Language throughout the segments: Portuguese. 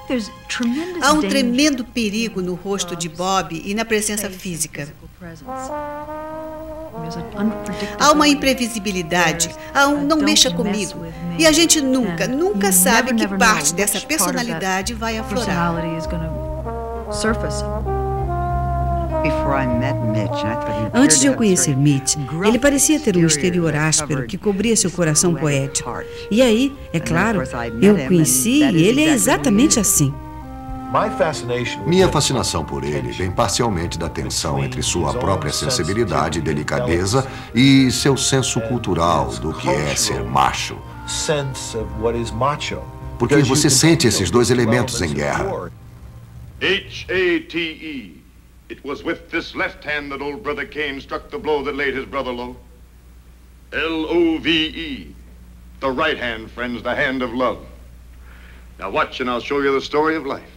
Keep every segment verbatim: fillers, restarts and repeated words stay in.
Há um tremendo perigo no rosto de Bob e na presença física. Há uma imprevisibilidade, há um não mexa comigo. E a gente nunca, nunca sabe que parte dessa personalidade vai aflorar. Antes de eu conhecer Mitch, ele parecia ter um exterior áspero que cobria seu coração poético. E aí, é claro, eu o conheci e ele é exatamente assim. Minha fascinação por ele vem parcialmente da tensão entre sua própria sensibilidade e delicadeza e seu senso cultural do que é ser macho. Porque você sente esses dois elementos em guerra. H A T E. It was with this left hand that old brother Cain struck the blow that laid his brother low. L O V E. The right hand, friends, the hand of love. Now watch and I'll show you the story of life.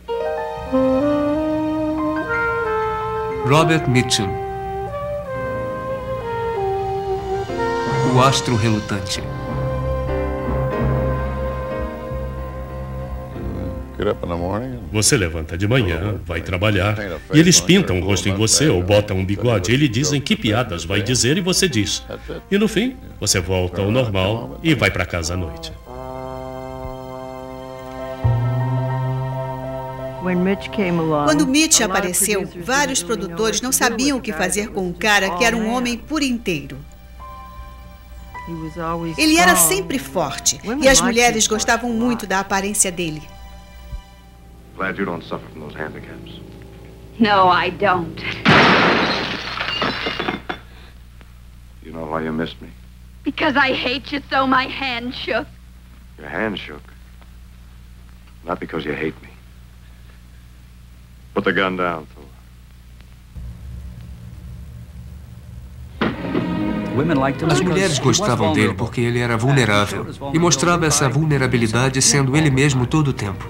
Robert Mitchum, o astro relutante. Você levanta de manhã, vai trabalhar, e eles pintam o rosto em você ou botam um bigode. Eles dizem que piadas vai dizer e você diz. E no fim, você volta ao normal e vai para casa à noite. Quando Mitch apareceu, vários produtores não sabiam o que fazer com um cara que era um homem por inteiro. Ele era sempre forte, e as mulheres gostavam muito da aparência dele. Glad you don't suffer from those handicaps. No, I don't. You know why you missed me? Because I hate you so my hand shook. Your hand shook. Not because you hate me. Put the gun down, Thor. As mulheres gostavam dele porque ele era vulnerável e mostrava essa vulnerabilidade sendo ele mesmo todo o tempo.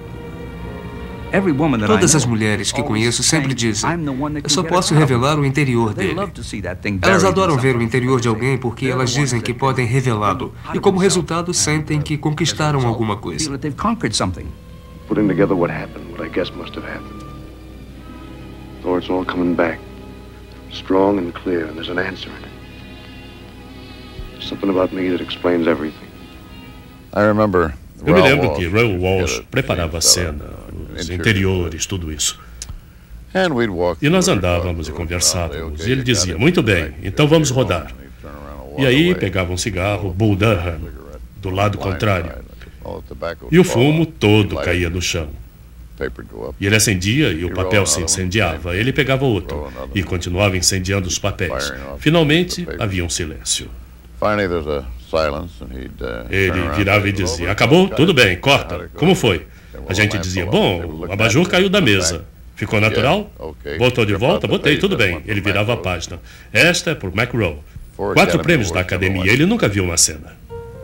Todas as mulheres que conheço sempre dizem, eu só posso revelar o interior dele. Elas adoram ver o interior de alguém porque elas dizem que podem revelá-lo e, como resultado, sentem que conquistaram alguma coisa. Putting together what happened, what I guess must have happened. Thor, it's all coming back. Strong and clear, and there's an answer in it. There's something about me that explains everything. I remember Eu me lembro que Raoul Walsh preparava a cena, os interiores, tudo isso. E nós andávamos e conversávamos, e ele dizia, muito bem, então vamos rodar. E aí pegava um cigarro, Bull Durham, do lado contrário, e o fumo todo caía no chão. E ele acendia e o papel se incendiava. Ele pegava outro e continuava incendiando os papéis. Finalmente, havia um silêncio. Ele virava e dizia, acabou? Tudo bem, corta. Como foi? A gente dizia, bom, o abajur caiu da mesa. Ficou natural? Voltou de volta? Botei, tudo bem. Ele virava a página. Esta é por McRow. Quatro prêmios da academia. Ele nunca viu uma cena.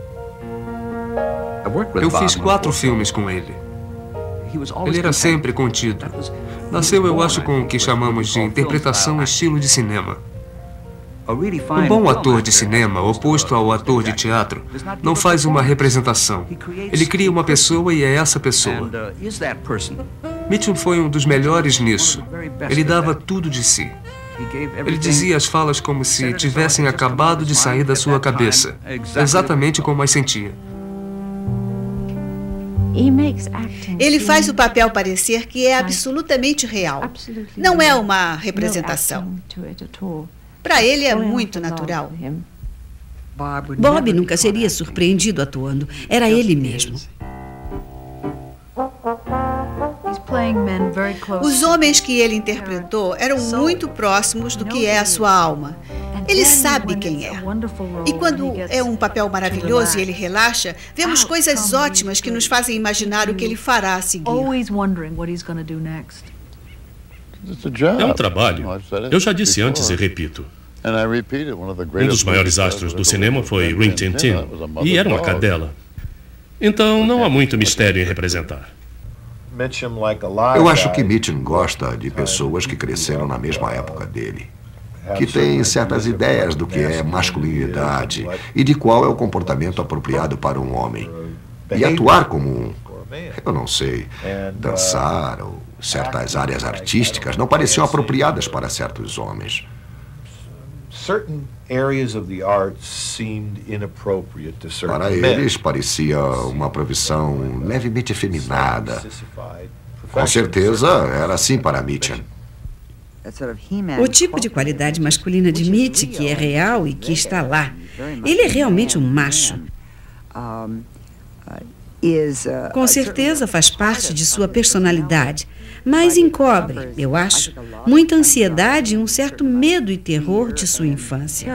Eu fiz quatro filmes com ele. Ele era sempre contido. Nasceu, eu acho, com o que chamamos de interpretação estilo de cinema. Um bom ator de cinema, oposto ao ator de teatro, não faz uma representação. Ele cria uma pessoa e é essa pessoa. Mitchum foi um dos melhores nisso. Ele dava tudo de si. Ele dizia as falas como se tivessem acabado de sair da sua cabeça, exatamente como as sentia. Ele faz o papel parecer que é absolutamente real. Não é uma representação. Para ele é muito natural. Bob nunca seria surpreendido atuando. Era ele mesmo. Os homens que ele interpretou eram muito próximos do que é a sua alma. Ele sabe quem é. E quando é um papel maravilhoso e ele relaxa, vemos coisas ótimas que nos fazem imaginar o que ele fará a seguir. É um trabalho. Eu já disse antes e repito. Um dos maiores astros do cinema foi Rin Tin Tin, e era uma cadela. Então não há muito mistério em representar. Eu acho que Mitchum gosta de pessoas que cresceram na mesma época dele, que têm certas ideias do que é masculinidade e de qual é o comportamento apropriado para um homem. E atuar como um Eu não sei. Dançar ou certas áreas artísticas não pareciam apropriadas para certos homens. Para eles, parecia uma profissão levemente efeminada. Com certeza, era assim para Mitchell. O tipo de qualidade masculina de Mitch, que é real e que está lá. Ele é realmente um macho. Com certeza faz parte de sua personalidade, mas encobre, eu acho, muita ansiedade e um certo medo e terror de sua infância.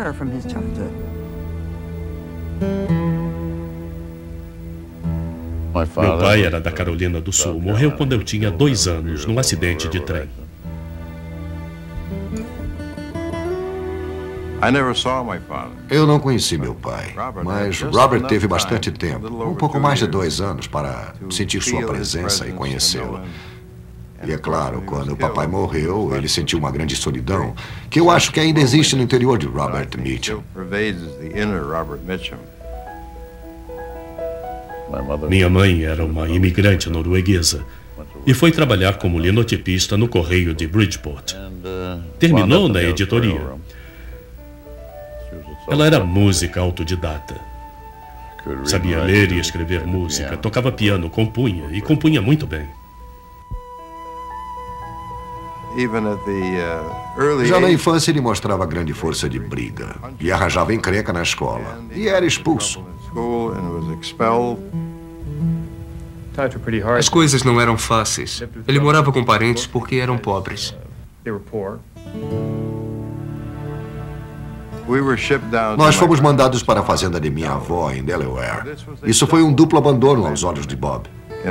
Meu pai era da Carolina do Sul. Morreu quando eu tinha dois anos, num acidente de trem. Eu não conheci meu pai, mas Robert teve bastante tempo, um pouco mais de dois anos, para sentir sua presença e conhecê-lo. E é claro, quando o papai morreu, ele sentiu uma grande solidão, que eu acho que ainda existe no interior de Robert Mitchell. Minha mãe era uma imigrante norueguesa e foi trabalhar como linotipista no correio de Bridgeport. Terminou na editoria. Ela era música autodidata. Sabia ler e escrever música, tocava piano, compunha, e compunha muito bem. Já na infância ele mostrava grande força de briga e arranjava encrenca na escola e era expulso. As coisas não eram fáceis. Ele morava com parentes porque eram pobres. Nós fomos mandados para a fazenda de minha avó em Delaware. Isso foi um duplo abandono aos olhos de Bob.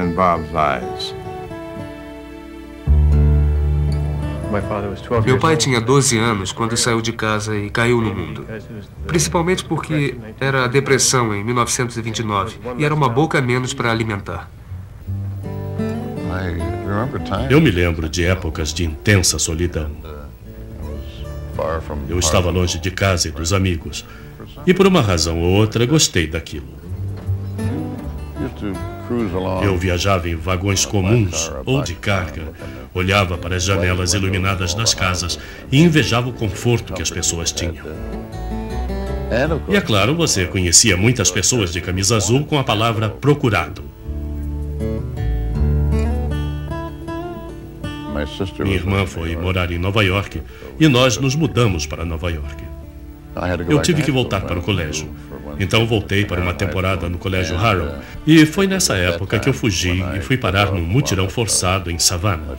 Meu pai tinha doze anos quando saiu de casa e caiu no mundo. Principalmente porque era a depressão em mil novecentos e vinte e nove e era uma boca a menos para alimentar. Eu me lembro de épocas de intensa solidão. Eu estava longe de casa e dos amigos. E por uma razão ou outra gostei daquilo. Eu viajava em vagões comuns ou de carga, olhava para as janelas iluminadas das casas e invejava o conforto que as pessoas tinham. E é claro, você conhecia muitas pessoas de camisa azul com a palavra procurado. Minha irmã foi morar em Nova York e nós nos mudamos para Nova York. Eu tive que voltar para o colégio. Então voltei para uma temporada no colégio Harrow. E foi nessa época que eu fugi e fui parar num mutirão forçado em Savannah.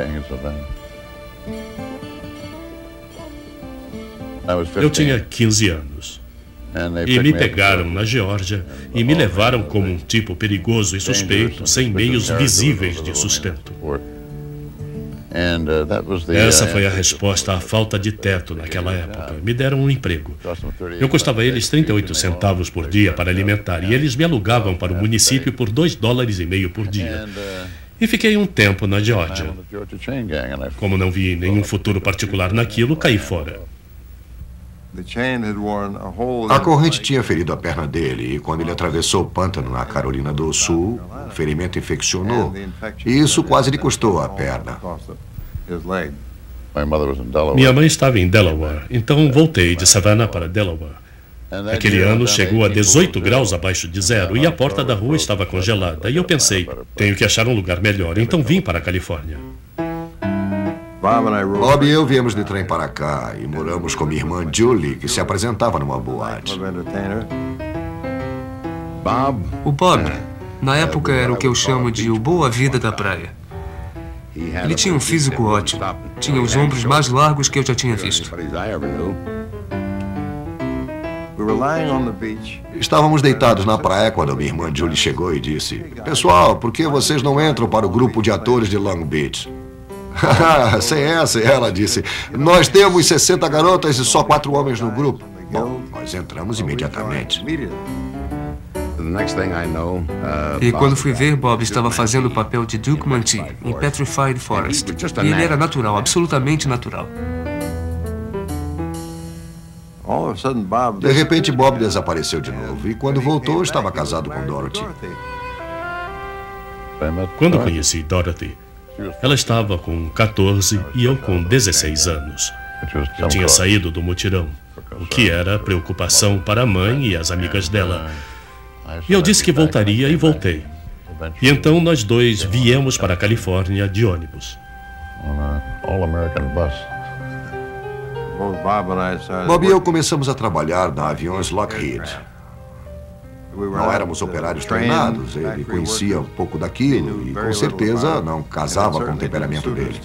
Eu tinha quinze anos. E me pegaram na Geórgia e me levaram como um tipo perigoso e suspeito, sem meios visíveis de sustento. Essa foi a resposta à falta de teto naquela época. Me deram um emprego. Eu custava a eles trinta e oito centavos por dia para alimentar e eles me alugavam para o município por dois dólares e meio por dia. E fiquei um tempo na Geórgia. Como não vi nenhum futuro particular naquilo, caí fora. A corrente tinha ferido a perna dele e quando ele atravessou o pântano na Carolina do Sul, o ferimento infeccionou e isso quase lhe custou a perna. Minha mãe estava em Delaware, então voltei de Savannah para Delaware. Aquele ano chegou a dezoito graus abaixo de zero e a porta da rua estava congelada e eu pensei, tenho que achar um lugar melhor, então vim para a Califórnia. Bob e eu viemos de trem para cá e moramos com minha irmã Julie, que se apresentava numa boate. O Bob, na época, era o que eu chamo de o boa vida da praia. Ele tinha um físico ótimo, tinha os ombros mais largos que eu já tinha visto. Estávamos deitados na praia quando minha irmã Julie chegou e disse: "Pessoal, por que vocês não entram para o grupo de atores de Long Beach?" Sem essa, ela disse, nós temos sessenta garotas e só quatro homens no grupo. Bom, nós entramos imediatamente. E quando fui ver, Bob estava fazendo o papel de Duke Mantee em Petrified Forest. E ele era natural, absolutamente natural. De repente, Bob desapareceu de novo e quando voltou, estava casado com Dorothy. Quando conheci Dorothy, ela estava com quatorze e eu com dezesseis anos. Eu tinha saído do mutirão, o que era preocupação para a mãe e as amigas dela. E eu disse que voltaria e voltei. E então nós dois viemos para a Califórnia de ônibus. Bob e eu começamos a trabalhar na Aviões Lockheed. Não éramos operários treinados, ele conhecia um pouco daquilo e com certeza não casava com o temperamento dele.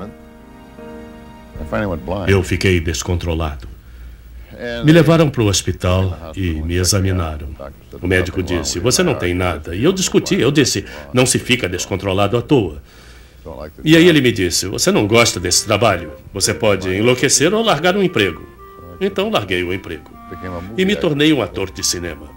Eu fiquei descontrolado. Me levaram para o hospital e me examinaram. O médico disse, você não tem nada. E eu discuti, eu disse, não se fica descontrolado à toa. E aí ele me disse, você não gosta desse trabalho? Você pode enlouquecer ou largar um emprego. Então larguei o emprego. E me tornei um ator de cinema.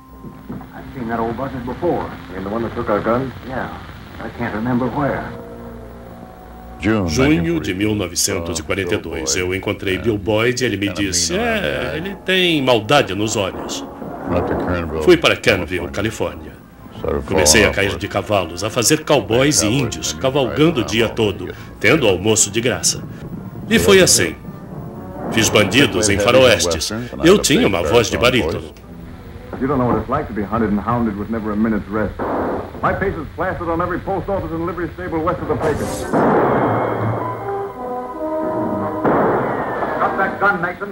Junho de mil novecentos e quarenta e dois, eu encontrei Bill Boyd e ele me disse, é, ele tem maldade nos olhos. Fui para Canville, Califórnia. Comecei a cair de cavalos, a fazer cowboys e índios, cavalgando o dia todo, tendo almoço de graça. E foi assim. Fiz bandidos em faroestes. Eu tinha uma voz de barítono. You don't know what it's like to be hunted and hounded with never a minute's rest. My face is plastered on every post office and livery stable west of the Pecos. Drop that gun, Mason.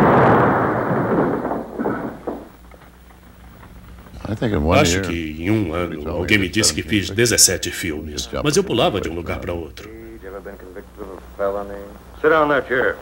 Acho que em um ano alguém me disse que fiz dezessete filmes, mas eu pulava de um lugar para outro. Sit down in that chair.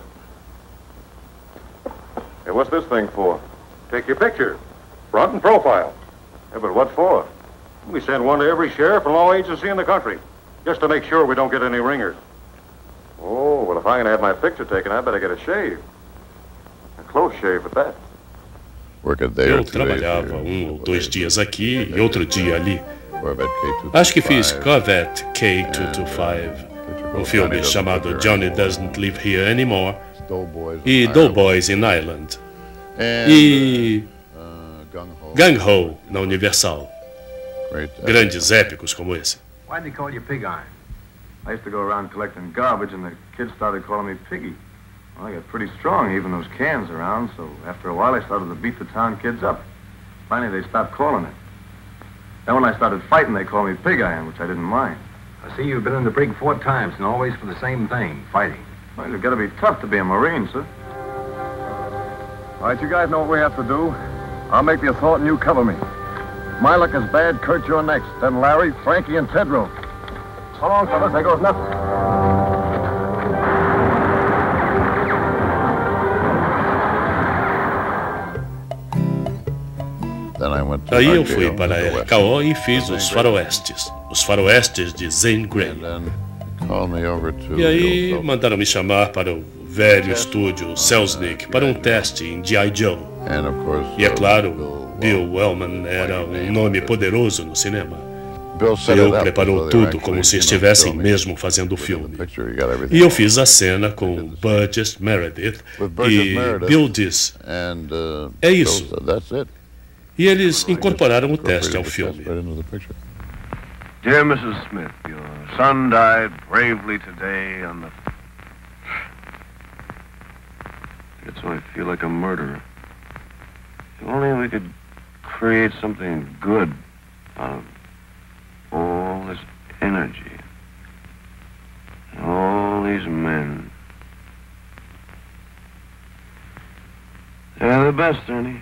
Hey, what's this thing for? Take your picture. Front and profile. Yeah, but what for? We send one to every sheriff and law agency in the country, just to make sure we don't get any ringers. Oh, well, if I'm going to have my picture taken, I better get a shave. A close shave at that. Eu trabalhava um ou dois dias aqui e outro dia ali. Acho que fiz Corvette K duzentos e vinte e cinco, um filme chamado Johnny Doesn't Live Here Anymore, e Doughboys in Ireland, e Gung Ho na Universal. Grandes épicos como esse. Why'd they call you Pig Iron? I used to go around collecting garbage and the kids started calling me Piggy. Well, I got pretty strong heaving those cans around, so after a while I started to beat the town kids up. Finally they stopped calling it. Then when I started fighting they called me Pig Iron, which I didn't mind. I see you've been in the brig four times and always for the same thing, fighting. Well, you've got to be tough to be a Marine, sir. All right, you guys know what we have to do. I'll make the assault and you cover me. My luck is bad, Kurt, you're next. Then Larry, Frankie, and Tedrow. So long, fellas. There goes nothing. Aí eu fui para a R K O e fiz os faroestes, os faroestes de Zane Grey. E aí mandaram me chamar para o velho estúdio Selznick para um teste em G I Joe. E é claro, Bill Wellman era um nome poderoso no cinema. Ele preparou tudo como se estivessem mesmo fazendo o filme. E eu fiz a cena com Burgess Meredith e Bill disse, é isso. E eles incorporaram o teste ao filme. Dear Missus Smith, your son died bravely today on the... It's so I feel like a murderer. If only we could create something good out of all this energy. And all these men. They're the best, Ernie.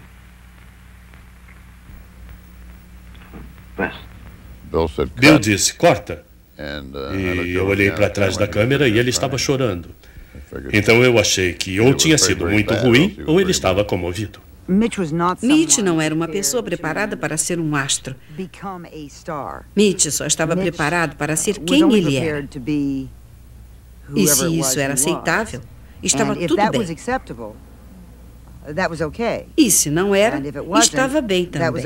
Bill disse, corta. E eu olhei para trás da câmera e ele estava chorando. Então eu achei que ou tinha sido muito ruim ou ele estava comovido. Mitch não era uma pessoa preparada para ser um astro. Mitch só estava preparado para ser quem ele era. E se isso era aceitável, estava tudo bem. E se não era, estava bem também.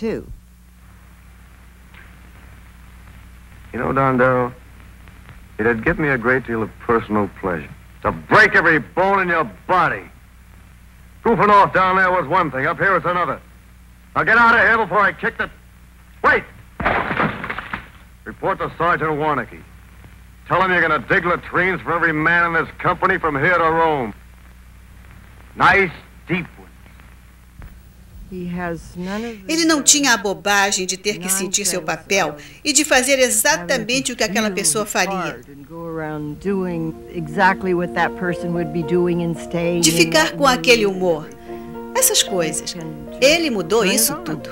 You know, Don Darrow, it'd give me a great deal of personal pleasure to break every bone in your body. Goofing off down there was one thing. Up here it's another. Now get out of here before I kick the... Wait! Report to Sergeant Warnicki. Tell him you're going to dig latrines for every man in this company from here to Rome. Nice, deep ones. Ele não tinha a bobagem de ter que sentir seu papel e de fazer exatamente o que aquela pessoa faria. De ficar com aquele humor. Essas coisas. Ele mudou isso tudo.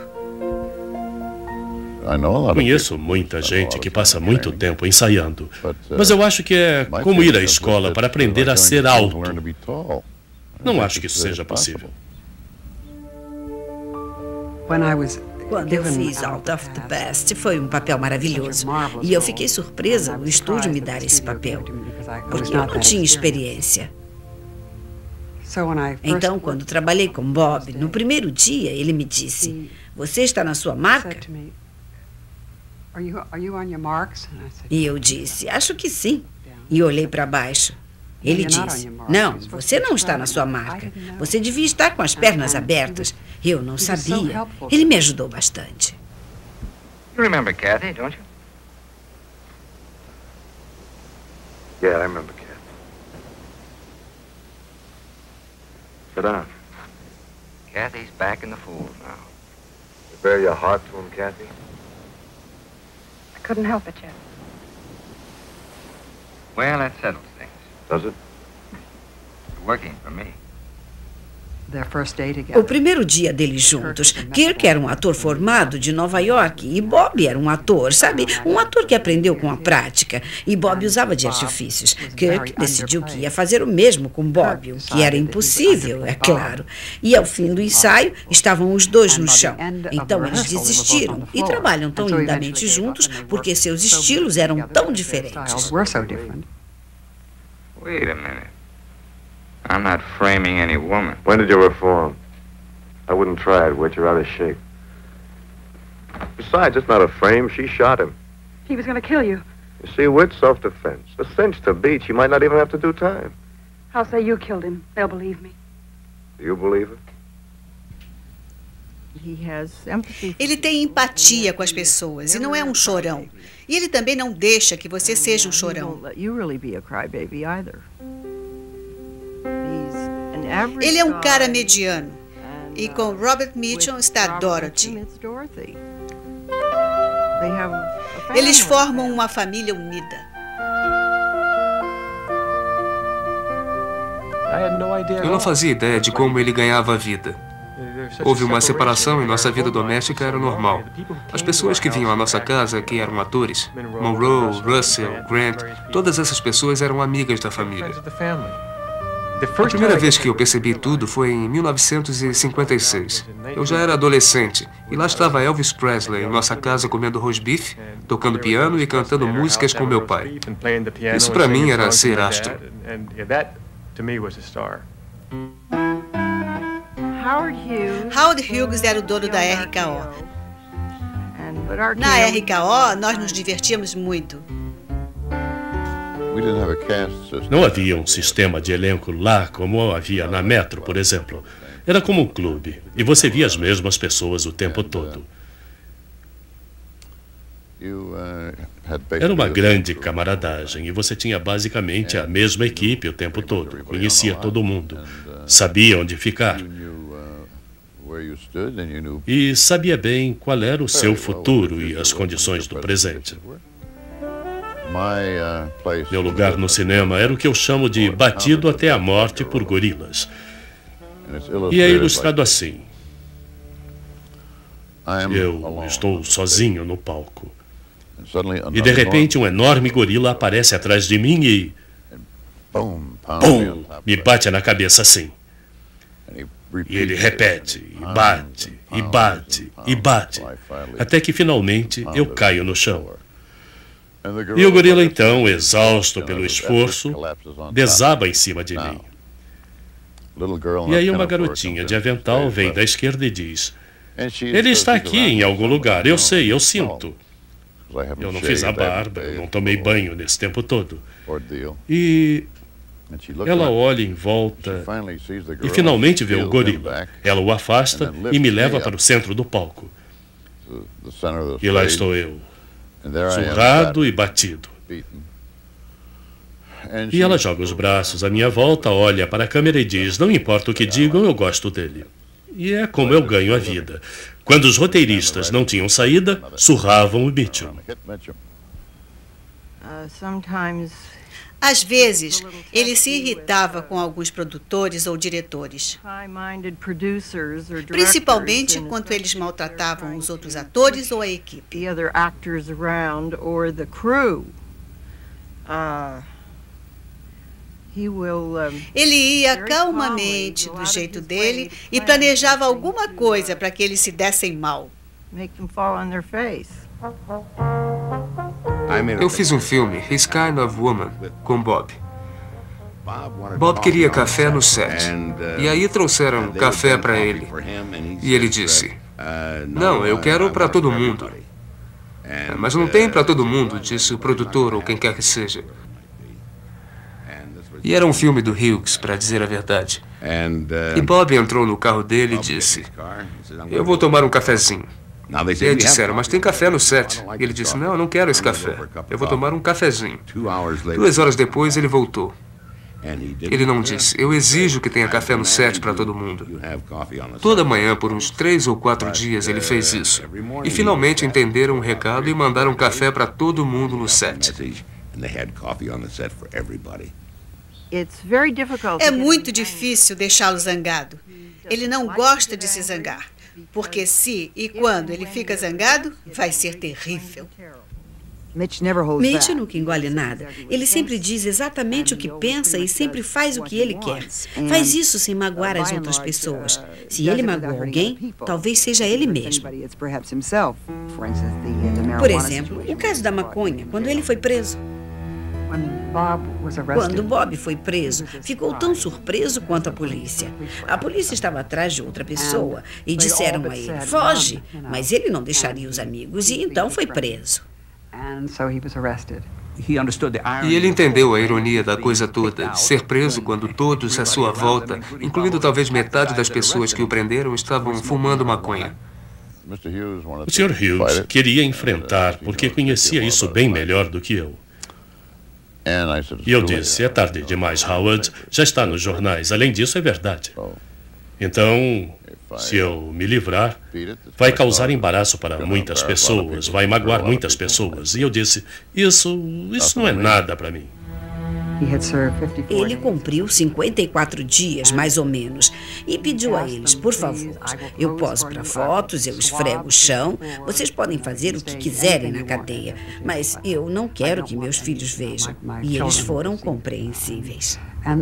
Conheço muita gente que passa muito tempo ensaiando, mas eu acho que é como ir à escola para aprender a ser alto. Não acho que isso seja possível. Quando eu fiz Out of the Past, foi um papel maravilhoso. E eu fiquei surpresa no estúdio me dar esse papel, porque eu não tinha experiência. Então, quando trabalhei com Bob, no primeiro dia, ele me disse, você está na sua marca? E eu disse, acho que sim. E olhei para baixo. Ele disse, não, você não está na sua marca. Você devia estar com as pernas abertas. Eu não sabia. Ele me ajudou bastante. You remember Kathy, don't you? Yeah, I remember Kathy. Sit down. Kathy's back in the fold now. You bare your heart to him, Kathy? I couldn't help it, Jeff. Well, that settles things. Does it? You're working for me. O primeiro dia deles juntos, Kirk era um ator formado de Nova York e Bob era um ator, sabe? Um ator que aprendeu com a prática. E Bob usava de artifícios. Kirk decidiu que ia fazer o mesmo com Bob, o que era impossível, é claro. E ao fim do ensaio, estavam os dois no chão. Então eles desistiram e trabalham tão lindamente juntos porque seus estilos eram tão diferentes. Wait a minute. I'm not framing any woman. When did you reform? I wouldn't try it, Whit. You're out of shape. Besides, it's not a frame. She shot him. He was going to kill you. You see, Whit, self-defense. A cinch to beat. She might not even have to do time. I'll say you killed him. They'll believe me. Do you believe it? Ele tem empatia com as pessoas e não é um chorão. E ele também não deixa que você seja um chorão. Ele é um cara mediano. E com Robert Mitchum está Dorothy. Eles formam uma família unida. Eu não fazia ideia de como ele ganhava a vida. Houve uma separação e nossa vida doméstica era normal. As pessoas que vinham à nossa casa, que eram atores, Monroe, Russell, Grant, todas essas pessoas eram amigas da família. A primeira vez que eu percebi tudo foi em mil novecentos e cinquenta e seis. Eu já era adolescente e lá estava Elvis Presley em nossa casa comendo rosbife, tocando piano e cantando músicas com meu pai. Isso para mim era ser astro. Howard Hughes era o dono da R K O. Na R K O, nós nos divertíamos muito. Não havia um sistema de elenco lá como havia na Metro, por exemplo. Era como um clube, e você via as mesmas pessoas o tempo todo. Era uma grande camaradagem, e você tinha basicamente a mesma equipe o tempo todo. Conhecia todo mundo, sabia onde ficar. E sabia bem qual era o seu futuro e as condições do presente. Meu lugar no cinema era o que eu chamo de batido até a morte por gorilas. E é ilustrado assim. Eu estou sozinho no palco. E de repente um enorme gorila aparece atrás de mim e... Pum! Me bate na cabeça assim. E ele repete, e bate, e bate, e bate, até que finalmente eu caio no chão. E o gorila então, exausto pelo esforço, desaba em cima de mim. E aí uma garotinha de avental vem da esquerda e diz: ele está aqui em algum lugar, eu sei, eu sinto. Eu não fiz a barba, eu não tomei banho nesse tempo todo. E ela olha em volta e finalmente vê o gorila. Ela o afasta e me leva para o centro do palco. E lá estou eu, surrado e batido. E ela joga os braços à minha volta, olha para a câmera e diz: não importa o que digam, eu gosto dele. E é como eu ganho a vida. Quando os roteiristas não tinham saída, surravam o Mitchell. Às vezes, ele se irritava com alguns produtores ou diretores, principalmente quando eles maltratavam os outros atores ou a equipe. Ele ia calmamente, do jeito dele, e planejava alguma coisa para que eles se dessem mal. Eu fiz um filme, His Kind of Woman, com Bob. Bob queria café no set. E aí trouxeram café para ele. E ele disse: não, eu quero para todo mundo. Mas não tem para todo mundo, disse o produtor ou quem quer que seja. E era um filme do Hughes, para dizer a verdade. E Bob entrou no carro dele e disse: eu vou tomar um cafezinho. E eles disseram: mas tem café no set. E ele disse: não, eu não quero esse café. Eu vou tomar um cafezinho. Duas horas depois, ele voltou. Ele não disse: eu exijo que tenha café no set para todo mundo. Toda manhã, por uns três ou quatro dias, ele fez isso. E finalmente entenderam o recado e mandaram café para todo mundo no set. É muito difícil deixá-lo zangado. Ele não gosta de se zangar, porque se e quando ele fica zangado, vai ser terrível. Mitch nunca engole nada. Ele sempre diz exatamente o que pensa e sempre faz o que ele quer. Faz isso sem magoar as outras pessoas. Se ele magoou alguém, talvez seja ele mesmo. Por exemplo, o caso da maconha, quando ele foi preso. Quando Bob foi preso, ficou tão surpreso quanto a polícia. A polícia estava atrás de outra pessoa e disseram a ele: foge, mas ele não deixaria os amigos e então foi preso. E ele entendeu a ironia da coisa toda, de ser preso quando todos à sua volta, incluindo talvez metade das pessoas que o prenderam, estavam fumando maconha. O senhor Hughes queria enfrentar porque conhecia isso bem melhor do que eu. E eu disse: é tarde demais, Howard, já está nos jornais, além disso é verdade. Então, se eu me livrar, vai causar embaraço para muitas pessoas, vai magoar muitas pessoas. E eu disse: isso, isso não é nada para mim. Ele cumpriu cinquenta e quatro dias, mais ou menos, e pediu a eles: por favor, eu poso para fotos, eu esfrego o chão, vocês podem fazer o que quiserem na cadeia, mas eu não quero que meus filhos vejam. E eles foram compreensíveis.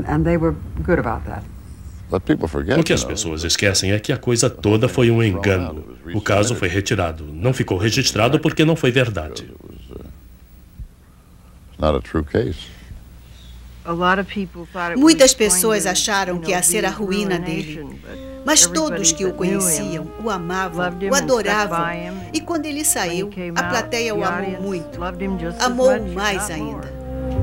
O que as pessoas esquecem é que a coisa toda foi um engano. O caso foi retirado. Não ficou registrado porque não foi verdade. Muitas pessoas acharam que ia ser a ruína dele, mas todos que o conheciam o amavam, o adoravam, e quando ele saiu, a plateia o amou muito, amou mais ainda.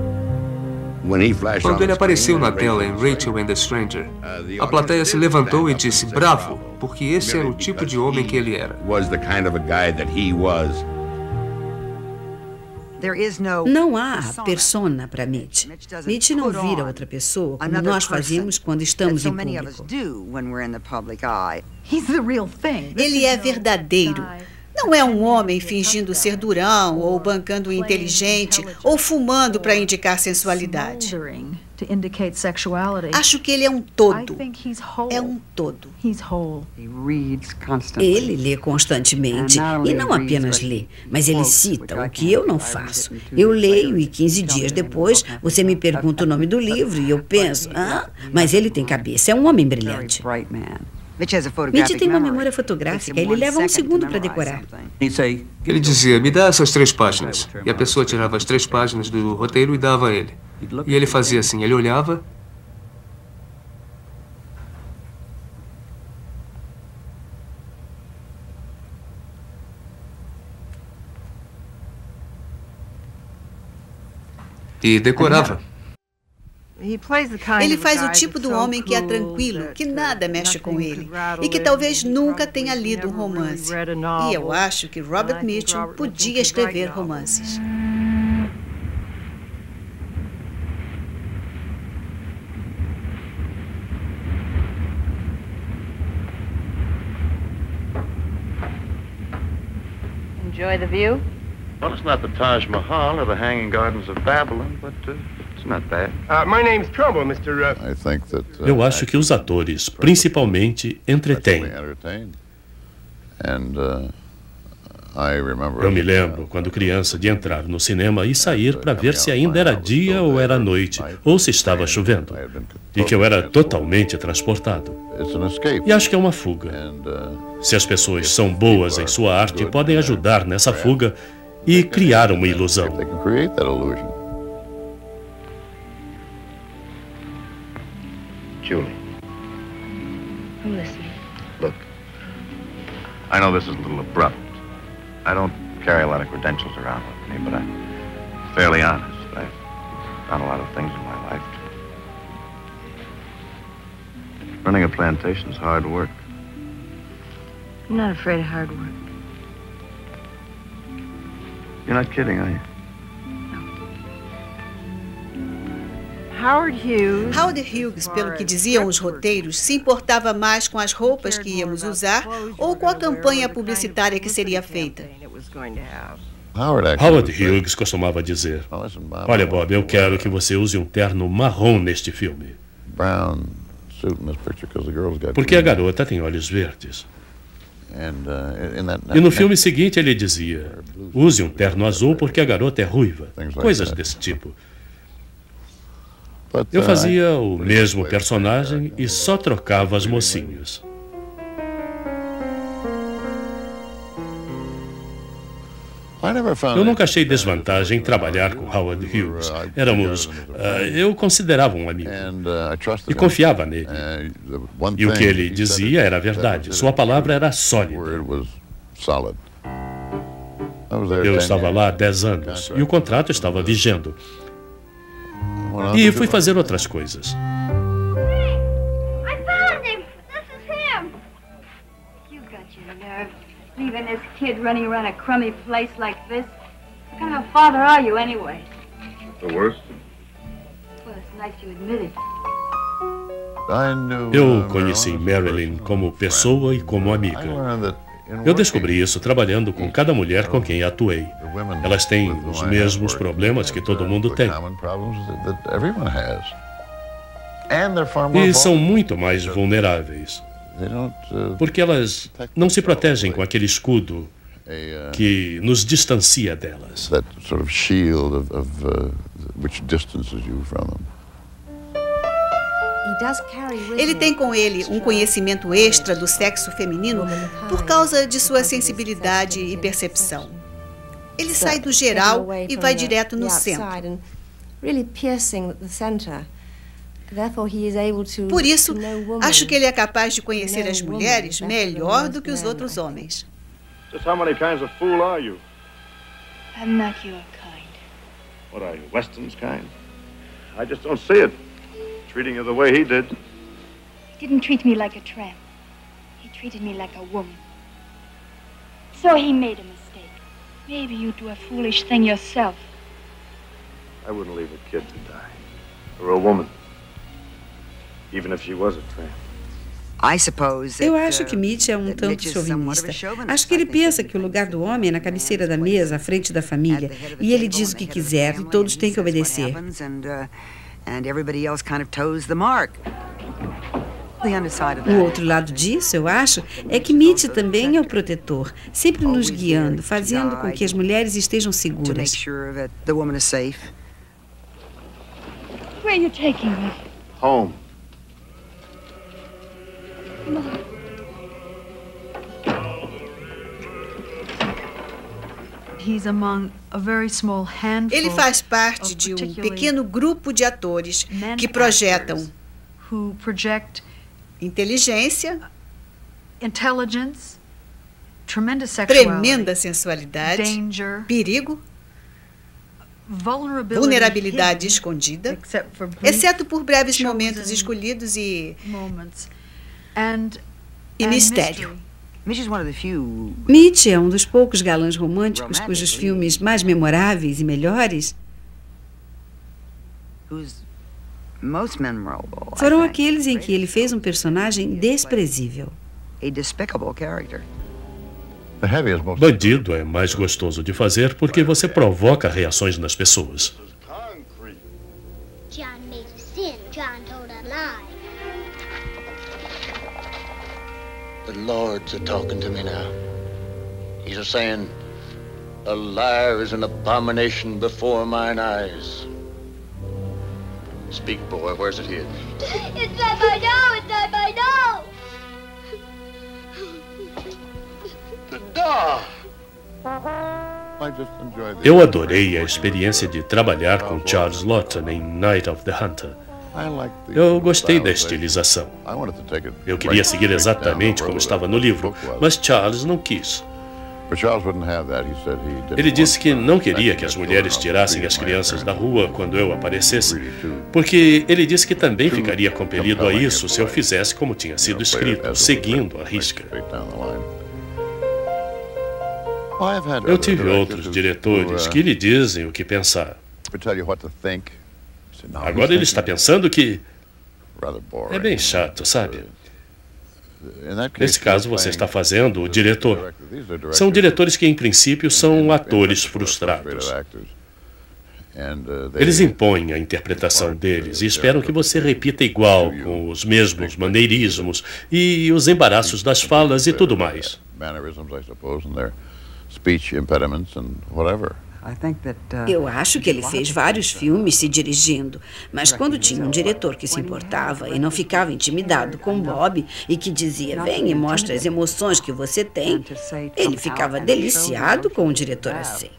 Quando ele apareceu na tela em Rachel and the Stranger, a plateia se levantou e disse: bravo, porque esse era o tipo de homem que ele era. Não há persona para Mitch. Mitch não vira outra pessoa como nós fazemos quando estamos em público. Ele é verdadeiro. Não é um homem fingindo ser durão, ou bancando inteligente, ou fumando para indicar sensualidade. Acho que ele é um todo. É um todo. Ele lê constantemente, e não apenas lê, mas ele cita, o que eu não faço. Eu leio e quinze dias depois você me pergunta o nome do livro e eu penso: ah, mas ele tem cabeça, é um homem brilhante. Mitch tem uma memória fotográfica, ele leva um segundo para decorar. Ele dizia: me dá essas três páginas. E a pessoa tirava as três páginas do roteiro e dava a ele. E ele fazia assim, ele olhava. E decorava. Ele faz o tipo do homem que é tranquilo, que nada mexe com ele, e que talvez nunca tenha lido um romance. E eu acho que Robert Mitchum podia escrever romances. Enjoy the view? Well, it's not the Taj Mahal or the Hanging Gardens of Babylon, but uh, it's not bad. Uh, my name's Trumbull, mister Uh... I think that, uh, Eu acho que os atores, principalmente, entretêm. And, uh, I remember, Eu me lembro, quando criança, de entrar no cinema e sair para ver se ainda era dia ou era noite, ou se estava chovendo. E que eu era totalmente transportado. E acho que é uma fuga. Se as pessoas são boas em sua arte, podem ajudar nessa fuga e criar uma ilusão. Julie. I'm listening. Look, I know this is a little abrupt. I don't carry a lot of credentials around with me, but I'm fairly honest. I've done a lot of things in my life. Running a plantation is hard work. I'm not afraid of hard work. You're not kidding, are you? Howard Hughes, Howard Hughes, pelo que diziam os roteiros, se importava mais com as roupas que íamos usar ou com a campanha publicitária que seria feita. Howard Hughes costumava dizer: olha, Bob, eu quero que você use um terno marrom neste filme. Porque a garota tem olhos verdes. E no filme seguinte ele dizia: use um terno azul porque a garota é ruiva. Coisas desse tipo. Eu fazia o mesmo personagem e só trocava as mocinhas. Eu nunca achei desvantagem em trabalhar com Howard Hughes. Éramos, uh, eu considerava um amigo e confiava nele. E o que ele dizia era verdade. Sua palavra era sólida. Eu estava lá há dez anos e o contrato estava vigendo. E fui fazer outras coisas. I found him! This is him! You got your nerve, leaving this kid running around a crummy place like this. What kind of a father are you, anyway? The worst. Well, it's nice you admit it. Eu conheci Marilyn como pessoa e como amiga. Eu descobri isso trabalhando com cada mulher com quem atuei. Elas têm os mesmos problemas que todo mundo tem. E são muito mais vulneráveis. Porque elas não se protegem com aquele escudo que nos distancia delas. Ele tem com ele um conhecimento extra do sexo feminino por causa de sua sensibilidade e percepção. Ele sai do geral e vai direto no centro. Por isso, acho que ele é capaz de conhecer as mulheres melhor do que os outros homens. Just how many kinds of fool are you? I'm not your kind. What are you, Weston's kind? I just don't see it. Treating you the way he did. He didn't treat me like a tramp. He treated me like a woman. So he made a mistake. Maybe you do a foolish thing yourself. I wouldn't leave a kid to die. Or a woman. Even if she was a tramp. Eu acho que Mitch é um tanto chauvinista. Acho que ele pensa que o lugar do homem é na cabeceira da mesa, à frente da família. E ele diz o que quiser e todos têm que obedecer. O outro lado disso, eu acho, é que Mitch também é o protetor, sempre nos guiando, fazendo com que as mulheres estejam seguras. Where are you taking me? Home. Ele faz parte de um pequeno grupo de atores que projetam inteligência, tremenda sensualidade, perigo, vulnerabilidade escondida, exceto por breves momentos escolhidos e, e mistério. Mitch é um dos poucos galãs românticos cujos filmes mais memoráveis e melhores foram aqueles em que ele fez um personagem desprezível. Bandido é mais gostoso de fazer porque você provoca reações nas pessoas. John made a sin. John told a lie. The Lord's a-talking to me now. He's a-saying, a liar is an abomination before mine eyes. Speak, boy, where's it hid? It's not my dough, it's not my dough! The dog! Eu adorei a experiência de trabalhar com Charles Laughton em Night of the Hunter. Eu gostei da estilização. Eu queria seguir exatamente como estava no livro, mas Charles não quis. Ele disse que não queria que as mulheres tirassem as crianças da rua quando eu aparecesse, porque ele disse que também ficaria compelido a isso se eu fizesse como tinha sido escrito, seguindo a risca. Eu tive outros diretores que lhe dizem o que pensar. Agora ele está pensando que é bem chato, sabe? Nesse caso, você está fazendo o diretor. São diretores que, em princípio, são atores frustrados. Eles impõem a interpretação deles e esperam que você repita igual, com os mesmos maneirismos e os embaraços das falas e tudo mais. Eu acho que ele fez vários filmes se dirigindo, mas quando tinha um diretor que se importava e não ficava intimidado com Bob e que dizia, vem e mostra as emoções que você tem, ele ficava deliciado com um diretor assim.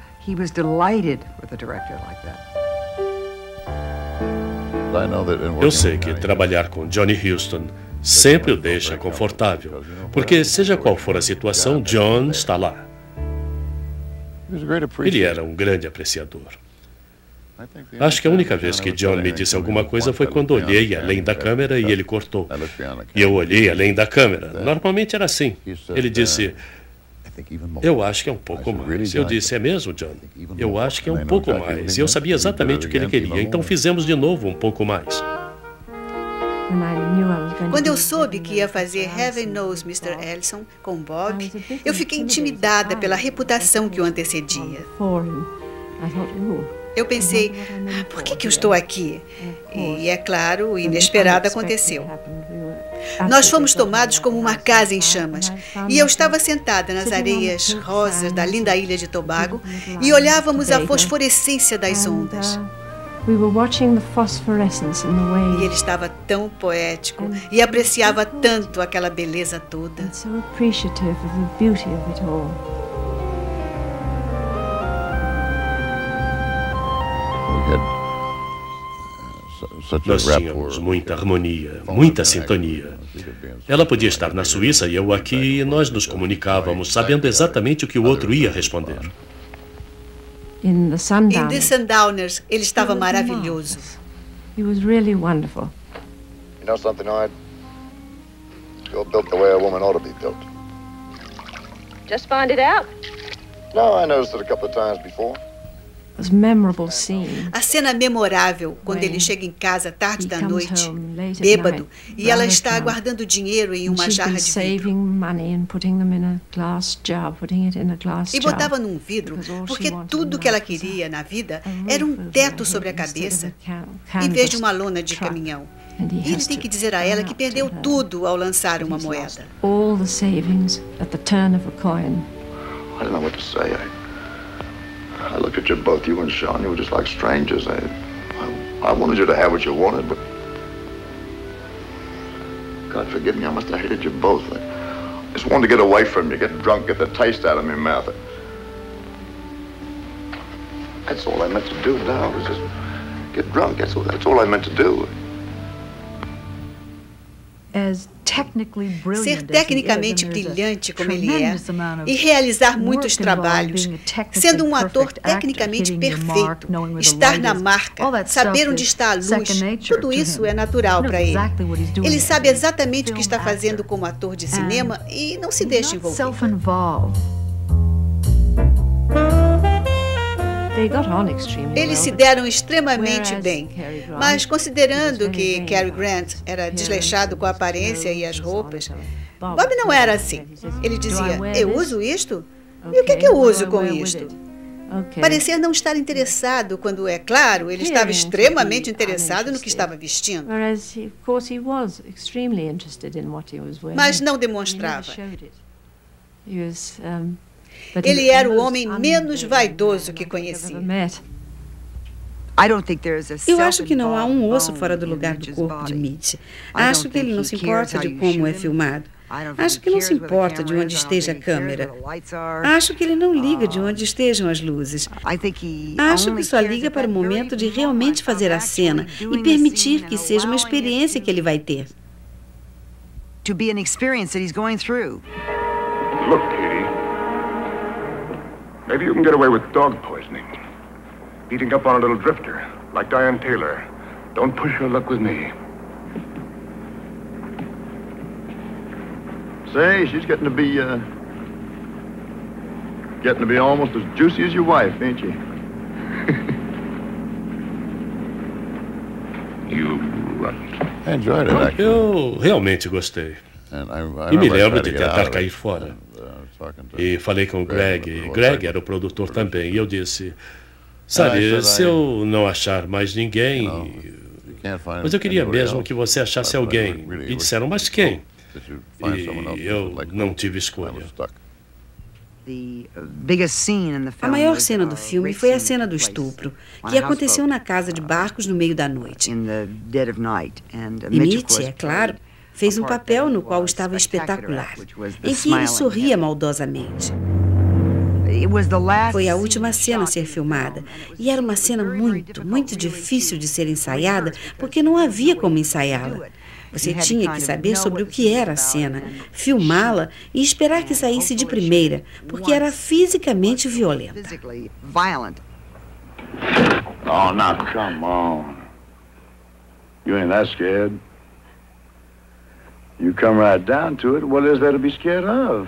Eu sei que trabalhar com Johnny Huston sempre o deixa confortável, porque seja qual for a situação, John está lá. Ele era um grande apreciador. Acho que a única vez que John me disse alguma coisa foi quando olhei além da câmera e ele cortou. E eu olhei além da câmera. Normalmente era assim. Ele disse, eu acho que é um pouco mais. Eu disse, é mesmo, John? Eu acho que é um pouco mais. E eu sabia exatamente o que ele queria, então fizemos de novo um pouco mais. Quando eu soube que ia fazer Heaven Knows mister Ellison com Bob, eu fiquei intimidada pela reputação que o antecedia. Eu pensei, por que, que eu estou aqui? E, é claro, o inesperado aconteceu. Nós fomos tomados como uma casa em chamas, e eu estava sentada nas areias rosas da linda ilha de Tobago e olhávamos a fosforescência das ondas. E ele estava tão poético e apreciava tanto aquela beleza toda. Nós tínhamos muita harmonia, muita sintonia. Ela podia estar na Suíça e eu aqui, e nós nos comunicávamos sabendo exatamente o que o outro ia responder. Em The Sundowners, ele estava maravilhoso. He was really wonderful. You know something, Ard? You're built the way a woman ought to be built. Just find it out. No, I noticed it a couple of times before. A cena memorável, quando ele chega em casa tarde da noite, bêbado, e ela está guardando dinheiro em uma jarra de vidro. E botava num vidro, porque tudo que ela queria na vida era um teto sobre a cabeça, em vez de uma lona de caminhão. E ele tem que dizer a ela que perdeu tudo ao lançar uma moeda. I don't know what to say. I... I looked at you both, you and Sean, you were just like strangers. I, I, I wanted you to have what you wanted, but... God forgive me, I must have hated you both. I just wanted to get away from you, get drunk, get the taste out of my mouth. That's all I meant to do now, was just get drunk. That's all, that's all I meant to do. Ser tecnicamente brilhante como ele é e realizar muitos trabalhos, sendo um ator tecnicamente perfeito, estar na marca, saber onde está a luz, tudo isso é natural para ele. Ele sabe exatamente o que está fazendo como ator de cinema e não se deixa envolver. Eles se deram extremamente bem, mas considerando que Cary Grant era desleixado com a aparência e as roupas, Bob não era assim. Ele dizia, eu uso isto? E o que é que eu uso com isto? Parecia não estar interessado, quando, é claro, ele estava extremamente interessado no que estava vestindo. Mas não demonstrava. Ele era o homem menos vaidoso que conhecia. Eu acho que não há um osso fora do lugar do corpo de Mitch. Acho que ele não se importa de como é filmado. Acho que não se importa de onde esteja a câmera. Acho que ele não liga de onde estejam as luzes. Acho que só liga para o momento de realmente fazer a cena e permitir que seja uma experiência que ele vai ter. Look, Katie. Maybe you can get away with dog poisoning. Beating up on a little drifter, like Diane Taylor. Don't push your luck with me. Say, she's getting to be, uh... getting to be almost as juicy as your wife, ain't she? You... I enjoyed it, actually. Eu realmente gostei. E me lembro de tentar cair fora. E falei com o Greg, e Greg era o produtor também, e eu disse, sabe, se eu não achar mais ninguém, mas eu queria mesmo que você achasse alguém. E disseram, mas quem? E eu não tive escolha. A maior cena do filme foi a cena do estupro, que aconteceu na casa de Barcos no meio da noite. E Mitch, é claro, fez um papel no qual estava espetacular, em que ele sorria maldosamente. Foi a última cena a ser filmada, e era uma cena muito, muito difícil de ser ensaiada, porque não havia como ensaiá-la. Você tinha que saber sobre o que era a cena, filmá-la e esperar que saísse de primeira, porque era fisicamente violenta. Oh, now, come on. You ain't that scared. You come right down to it, what is there to be scared of?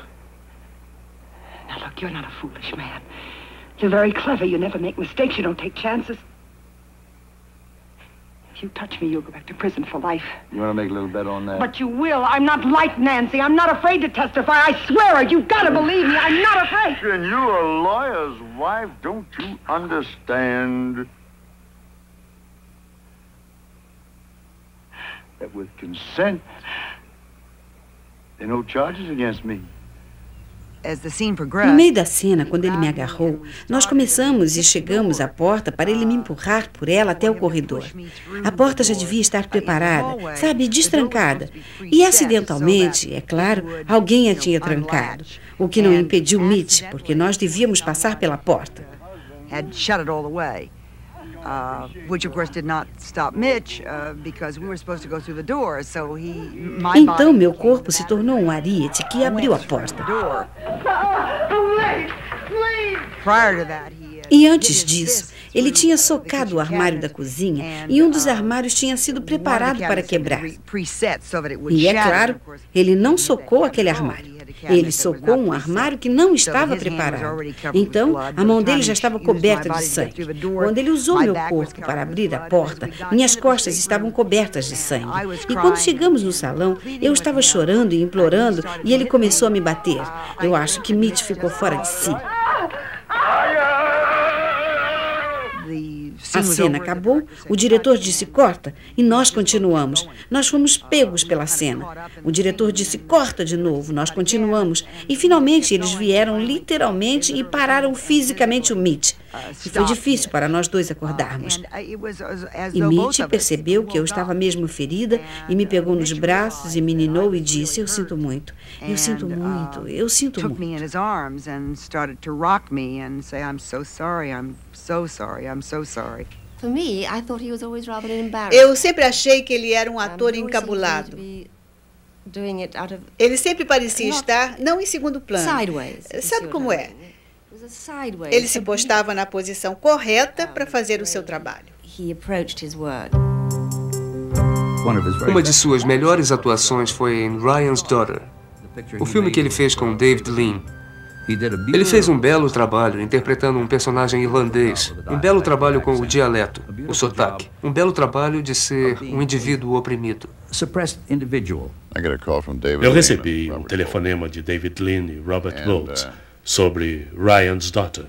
Now, look, you're not a foolish man. You're very clever. You never make mistakes. You don't take chances. If you touch me, you'll go back to prison for life. You want to make a little bet on that? But you will. I'm not like Nancy. I'm not afraid to testify. I swear it. You've got to believe me. I'm not afraid. And you're a lawyer's wife. Don't you understand that with consent, there are no charges against me? No meio da cena, quando ele me agarrou, nós começamos e chegamos à porta para ele me empurrar por ela até o corredor. A porta já devia estar preparada, sabe, destrancada. E acidentalmente, é claro, alguém a tinha trancado, o que não impediu Mitch, porque nós devíamos passar pela porta. Uh, which of course did not stop Mitch uh, because we were supposed to go through the door, so he my Então meu corpo se tornou um ariete que abriu a porta. Prior to that, he E antes disso, ele tinha socado o armário da cozinha e um dos armários tinha sido preparado para quebrar. E é claro, ele não socou aquele armário. Ele socou um armário que não estava preparado. Então, a mão dele já estava coberta de sangue. Quando ele usou meu corpo para abrir a porta, minhas costas estavam cobertas de sangue. E quando chegamos no salão, eu estava chorando e implorando e ele começou a me bater. Eu acho que Mitch ficou fora de si. A cena acabou, o diretor disse corta e nós continuamos. Nós fomos pegos pela cena. O diretor disse corta de novo, nós continuamos. E finalmente eles vieram literalmente e pararam fisicamente o Mitch. E foi difícil para nós dois acordarmos. E Mitch percebeu que eu estava mesmo ferida e me pegou nos braços e me ninou e disse, eu sinto muito, eu sinto muito, eu sinto muito. Eu sempre achei que ele era um ator encabulado. Ele sempre parecia estar, não em segundo plano. Sabe como é? Ele se postava na posição correta para fazer o seu trabalho. Uma de suas melhores atuações foi em Ryan's Daughter, o filme que ele fez com David Lean. Ele fez um belo trabalho interpretando um personagem irlandês, um belo trabalho com o dialeto, o sotaque, um belo trabalho de ser um indivíduo oprimido. Eu recebi um telefonema de David Lean e Robert Rhodes sobre Ryan's Daughter.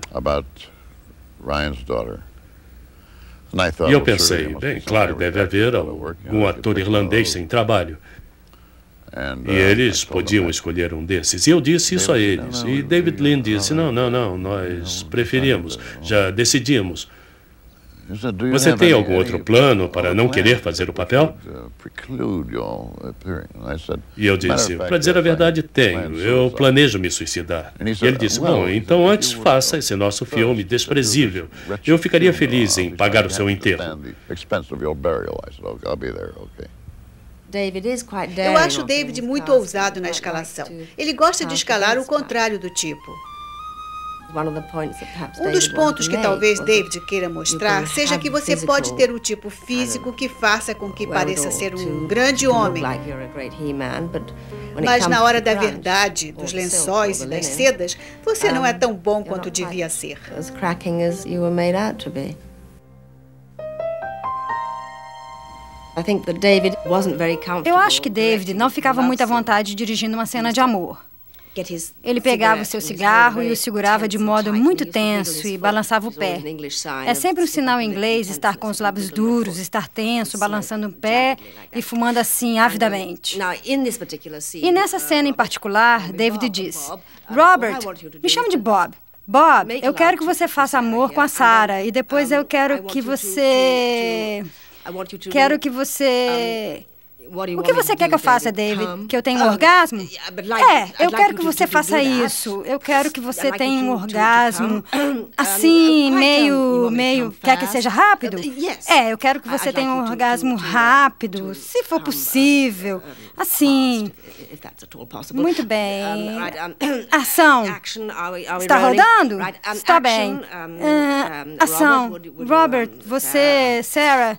E eu pensei, bem, claro, deve haver algum ator irlandês sem trabalho. E eles podiam escolher um desses. E eu disse isso a eles. E David Lean disse, não, não, não, nós preferimos, já decidimos. Você tem algum outro plano para não querer fazer o papel? E eu disse, para dizer a verdade, tenho. Eu planejo me suicidar. E ele disse, bom, então antes faça esse nosso filme desprezível. Eu ficaria feliz em pagar o seu enterro. Eu acho o David muito ousado na escalação. Ele gosta de escalar o contrário do tipo. Um dos pontos que talvez David queira mostrar seja que você pode ter um tipo físico que faça com que pareça ser um grande homem. Mas na hora da verdade, dos lençóis e das sedas, você não é tão bom quanto devia ser. Eu acho que David não ficava muito à vontade dirigindo uma cena de amor. Ele pegava o seu cigarro e o segurava de modo muito tenso e balançava o pé. É sempre um sinal em inglês estar com os lábios duros, estar tenso, balançando o pé e fumando assim avidamente. E nessa cena em particular, David disse, Robert, me chame de Bob. Bob, eu quero que você faça amor com a Sarah e depois eu quero que você... Quero que você... O que você quer que eu faça, David? Que eu tenha um orgasmo? É, eu quero que você faça isso. Eu quero que você tenha um orgasmo, assim, meio, meio... Quer que seja rápido? É, eu quero que você tenha um orgasmo rápido, se for possível. Assim. Muito bem. Ação. Está rodando? Está bem. Uh, ação. Robert, você, Sarah...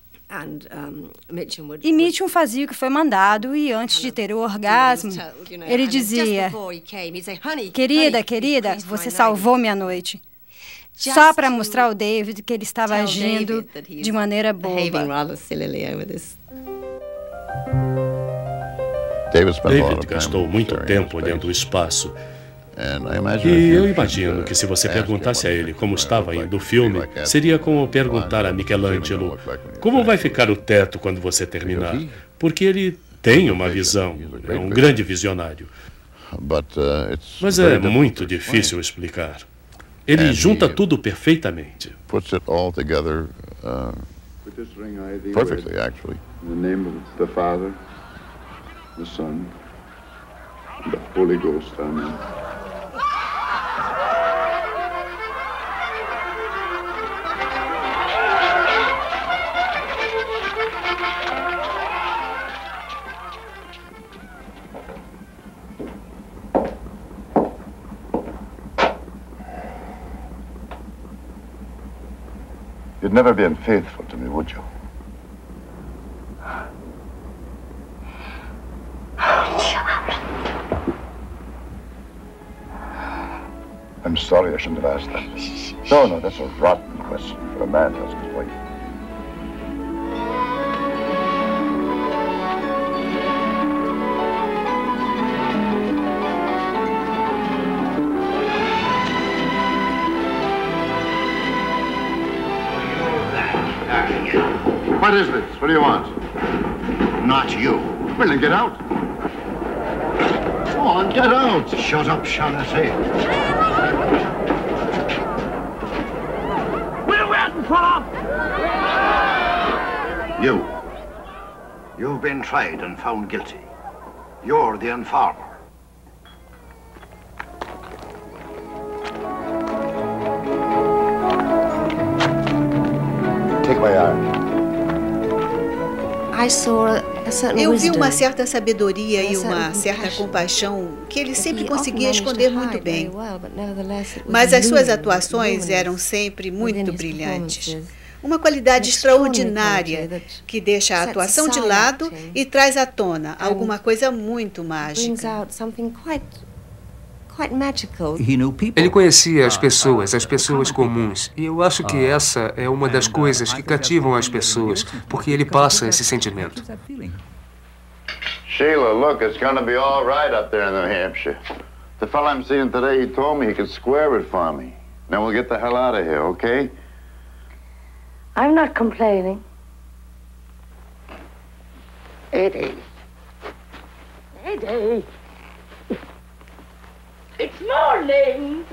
E Mitchum fazia o que foi mandado e antes de ter o orgasmo, ele dizia, querida, querida, você salvou minha noite. Só para mostrar ao David que ele estava agindo de maneira boba. David gastou muito tempo olhando o espaço. E eu imagino que se você perguntasse a ele como estava indo o filme, seria como perguntar a Michelangelo como vai ficar o teto quando você terminar. Porque ele tem uma visão, é um grande visionário. Mas é muito difícil explicar. Ele junta tudo perfeitamente. Perfectly, actually. In the name of the Father, the Son, and the Holy Ghost. Amen. You'd never be unfaithful to me, would you? I'm sorry I shouldn't have asked that. No, no, that's a rotten question for a man to ask his wife. What is this? What do you want? Not you. Well, then get out. Go on, get out. Shut up, Shaughnessy. We're waiting for him! You. You've been tried and found guilty. You're the informer. Take my arm. Eu vi uma certa sabedoria e uma certa compaixão que ele sempre conseguia esconder muito bem. Mas as suas atuações eram sempre muito brilhantes. Uma qualidade extraordinária que deixa a atuação de lado e traz à tona alguma coisa muito mágica. Ele conhecia as pessoas, as pessoas comuns. E eu acho que essa é uma das coisas que cativam as pessoas, porque ele passa esse sentimento. Sheila, look, it's gonna be all right up there in New Hampshire. The fellow I'm seeing today, he told me he could square it for me. Now we'll get the hell out of here, okay? I'm not complaining. Eddie. Eddie. It's morning.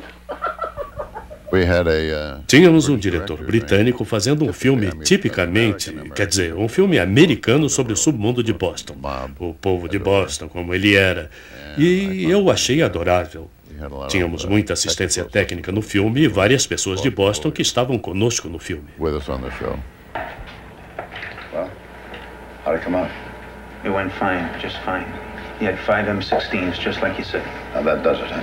Tínhamos um diretor britânico fazendo um filme tipicamente, quer dizer, um filme americano sobre o submundo de Boston, o povo de Boston, como ele era, e eu achei adorável. Tínhamos muita assistência técnica no filme e várias pessoas de Boston que estavam conosco no filme. How'd it come out? It went fine, just fine. He had five M sixteens, just like you said. Now that does it, huh?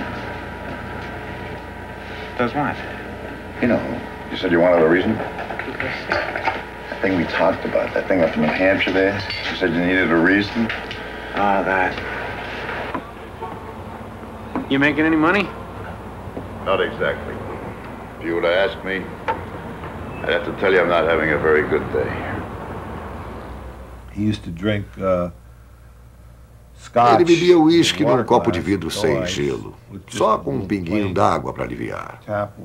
Does what? You know, you said you wanted a reason? That thing we talked about, that thing up in New Hampshire there. You said you needed a reason? Ah, that. You making any money? Not exactly. If you were to ask me, I'd have to tell you I'm not having a very good day. He used to drink, uh... Ele bebia uísque num copo de vidro sem gelo, só com um pinguinho d'água para aliviar.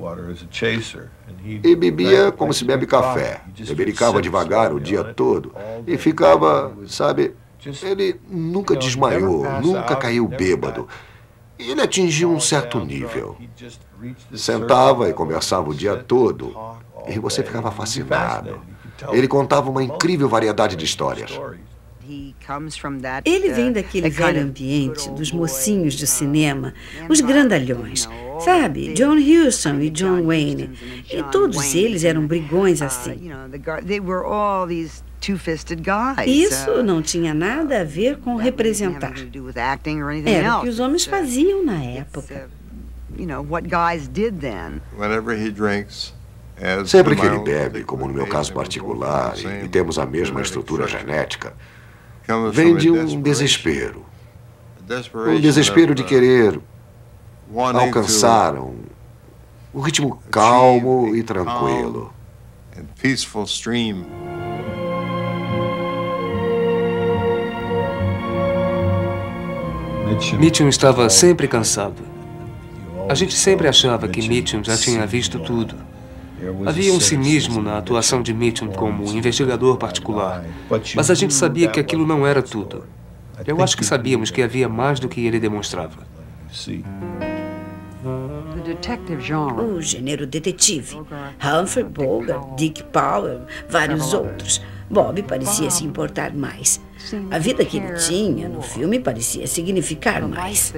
E bebia como se bebe café. Bebericava devagar o dia todo e ficava, sabe, ele nunca desmaiou, nunca caiu bêbado. Ele atingiu um certo nível. Sentava e conversava o dia todo e você ficava fascinado. Ele contava uma incrível variedade de histórias. Ele vem daquele velho ambiente dos mocinhos de cinema, os grandalhões, sabe? John Huston e John Wayne. E todos eles eram brigões assim. Isso não tinha nada a ver com representar. Era o que os homens faziam na época. Sempre que ele bebe, como no meu caso particular, e temos a mesma estrutura genética, vem de um desespero. Um desespero de querer alcançar um, um ritmo calmo e tranquilo. Mitchum estava sempre cansado. A gente sempre achava que Mitchum já tinha visto tudo. Havia um cinismo na atuação de Mitchum como um investigador particular, mas a gente sabia que aquilo não era tudo. Eu acho que sabíamos que havia mais do que ele demonstrava. O gênero detetive. Humphrey Bogart, Dick Powell, vários outros. Bob parecia se importar mais. A vida que ele tinha no filme parecia significar mais.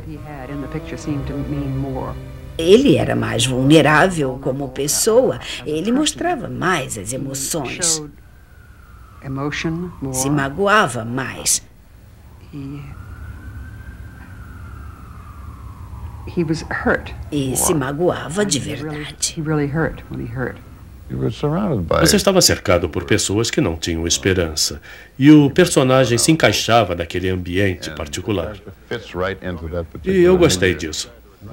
Ele era mais vulnerável como pessoa. Ele mostrava mais as emoções. Se magoava mais. E se magoava de verdade. Você estava cercado por pessoas que não tinham esperança. E o personagem se encaixava naquele ambiente particular. E eu gostei disso.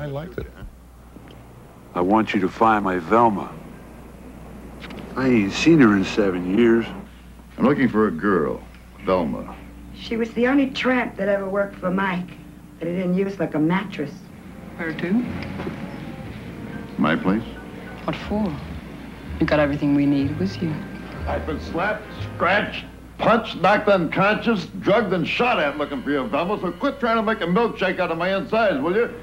I want you to find my Velma. I ain't seen her in seven years. I'm looking for a girl, Velma. She was the only tramp that ever worked for Mike, that he didn't use like a mattress. Her too? My place? What for? You got everything we need with you. I've been slapped, scratched, punched, knocked unconscious, drugged and shot at looking for you, Velma, so quit trying to make a milkshake out of my insides, will you?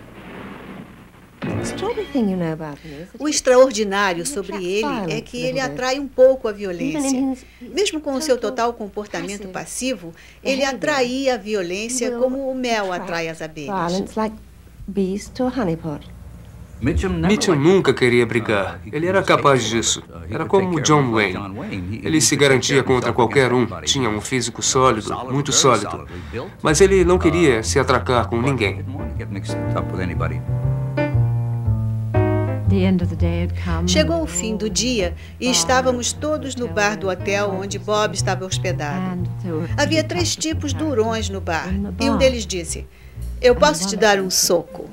O extraordinário sobre ele é que ele atrai um pouco a violência. Mesmo com o seu total comportamento passivo, ele atraía a violência como o mel atrai as abelhas. Mitchell nunca queria brigar. Ele era capaz disso. Era como John Wayne. Ele se garantia contra qualquer um. Tinha um físico sólido, muito sólido. Mas ele não queria se atracar com ninguém. Chegou o fim do dia e estávamos todos no bar do hotel onde Bob estava hospedado. Havia três tipos durões no bar e um deles disse: "Eu posso te dar um soco."